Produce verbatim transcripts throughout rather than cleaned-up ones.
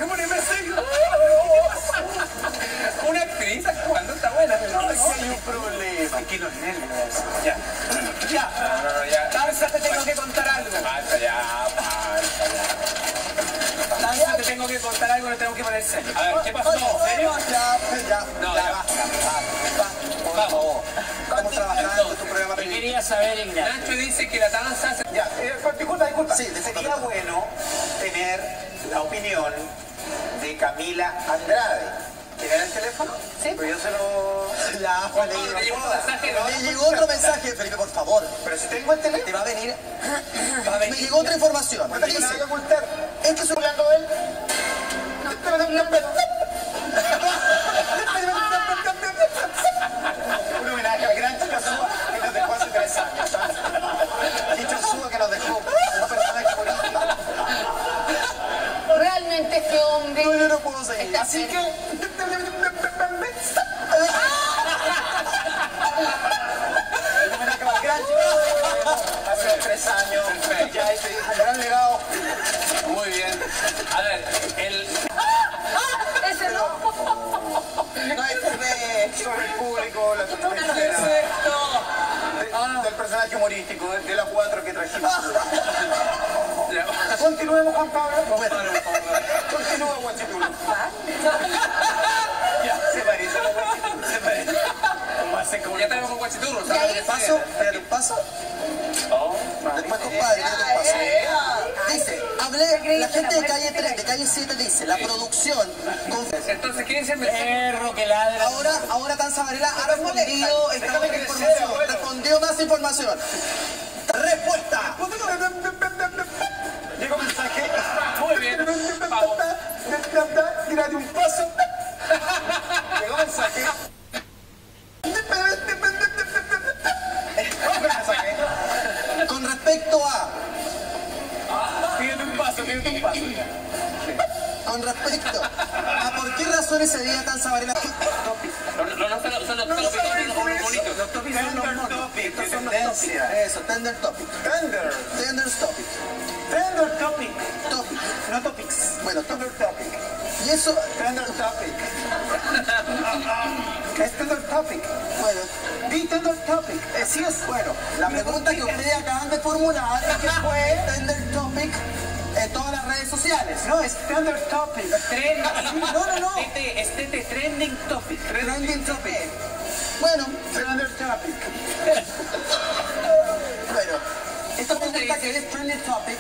Ponerme serio. Una actriz actuando está buena. No, es que hay un problema. Aquí los nervios. Ya. Ya. No, no, no, ya. Danza, te tengo que contar algo. Basta ya, basta ya. Danza, te tengo que contar algo, no tengo que poner serio. A ver, ¿qué pasó? ¿En serio? Ya, ya. No, ya, ya. basta. Basta. Por favor. Estamos trabajando en tu programa. Te quería saber, Ignacio. Nacho dice que la danza se... Ya, eh, disculpa, disculpa. Sí, sería bueno tener la opinión de Camila Andrade. ¿Tiene el teléfono? Sí. Pues yo se lo... La Juan Pablo, le llegó un mensaje. Me llegó otro mensaje, Felipe, por favor. Pero si tengo el teléfono... Te va a venir. Va a venir. Me llegó otra información. ¿No tengo nada que ocultar? Es que soy ¿Hablando de él? Un homenaje al gran Chicho Súa que nos dejó hace tres años. Chicho Súa que nos dejó un personaje político. Realmente este hombre... No, yo no puedo seguir. Así que... Hace tres años, ya este un gran legado. Muy bien. A ver, el... Ese no. No es de sobre el público, la suspensión del personaje humorístico, de, de la cuatro que trajimos. Continuemos, Juan Pablo. Continúa, Guachitulo. Ya, se parece a la Guachitulo, se parece. Ya tenemos un guachiturro, Espérate ¿sabes? un paso, espérate un paso. Después, compadre, espérate un paso. Dice, hablé, la gente de calle tres, de calle siete dice, la producción... con- Entonces, ¿quién es el mensaje? Perro que ladra. Ahora, ahora Danza Varela ha respondido esta Déjame otra crecer, información. abuelo. Respondió más información. Respuesta. Llegó mensaje. Muy bien. Vamos. Tírate un paso. Llegó mensaje. Con respecto a... Tírate un paso, tírate un paso. Con respecto a por qué razón ese día Danza Varela... No, no, no, son los son los son los bonitos, son los bonitos. Los topics son los Tender monos. topic, Estos de son los tendencia. topics. Eso, tender topic. Tender. Tender topic. Tender topic. Topic. No topics. Bueno, Tender topic. topic. Y eso... Tender topic. Es tender topic. Bueno, Di tender topic. Eh, sí es bueno. la pregunta que ustedes acaban de formular es que fue tender topic en todas las redes sociales. No, es tender topic. Trending. No, no, no. Este, este, este trending topic. Trending topic. Bueno, Tender topic. bueno. Esta pregunta que es trending topic.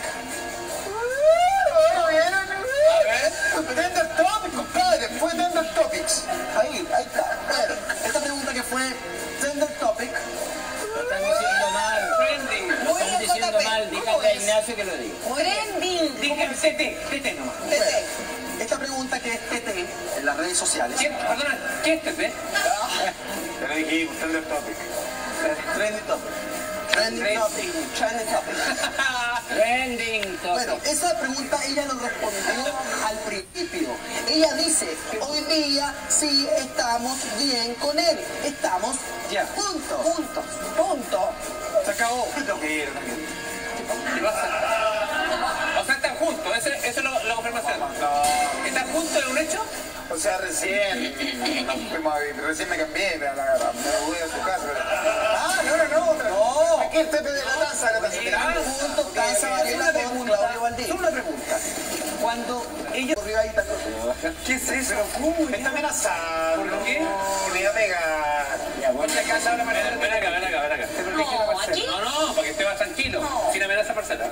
¿Lo vieron? Tender topic, compadre. Fue tender topics. Ahí, ahí está. Bueno, esta pregunta que fue tender topic. Lo están diciendo mal. Trending. Lo están diciendo mal. Dígale a Ignacio que lo diga. Trending. Dije T T, T T nomás. Bueno, esta pregunta que es T T en las redes sociales. ¿Quién, perdona, ¿qué es T T? Ya le dijimos, tender topic. Trending topic. Trending topic. Trending topic. Trending Bueno, topic. esa pregunta ella nos respondió al principio. Ella dice, hoy día sí estamos bien con él. Estamos Ya. juntos. Juntos. Punto. Se acabó. Lo que vieron. ¿Qué pasa? O sea, están juntos, esa ese es lo- la confirmación. ¿Están juntos en un hecho? O sea, recién nos fuimos a vivir, recién me cambié, me, me, me mudé a su casa. Pero... Ah, no, no, no, otra. No. Aquí el Pepe de la taza, la taza. Ah, Juntos, Danza Varela con Claudio Valdés. Solo una pregunta. Cuando ella corrió ahí, está ¿qué es eso? ¿Pero cómo? Me está amenazando. ¿Por qué? Que me va a pegar. Ya, bueno, acá se habla manera de Ven acá, ven acá, ven acá. Te protegí la No, parcela. aquí. No, no, para que esté más tranquilo. Sin amenaza parcela.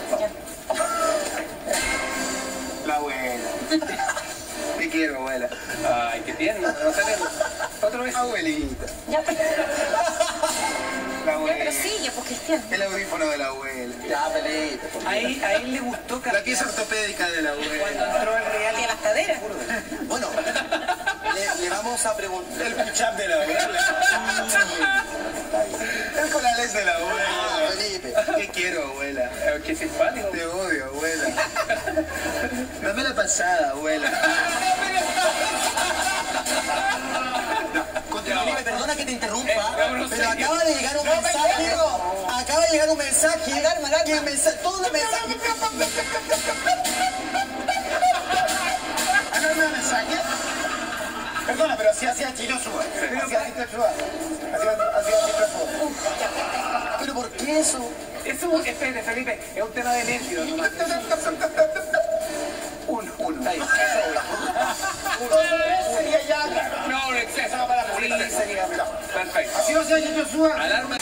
La abuela. Te quiero, abuela. Ay, qué tierno. No sé, otra vez. Abuelita. Ya, pero, La abuela. pero sigue, pues Cristian. El audífono de la abuela. Ya, Pelita. por A él, a él le gustó La pieza ortopédica de la cuando abuela. entró al real. Que las caderas. Bueno, le, le vamos a preguntar. El push-up de la abuela. El colales de la Ah, abuela. Felipe. Te quiero, abuela. Eh, Qué simpático. Te odio, abuela. Dame la pasada, abuela. Continúa, Felipe, perdona que te interrumpa, Eh, vámonos, pero serio. acaba de llegar un No, mensaje. no. Acaba de llegar un mensaje. Que el mensaje, todos los mensajes. Perdona, pero así hacía Chichosúa. Hacía Chichosúa. Hacía Chichosúa. ¿Pero por qué eso? Es un, espérate, Felipe, es un tema de nervios nomás. Uno, uno. Está ahí. Sería ya, claro. No, un exceso. Para la Sí, publicidad. sería. Perfecto. Así no se hacía Chichosúa. Alarma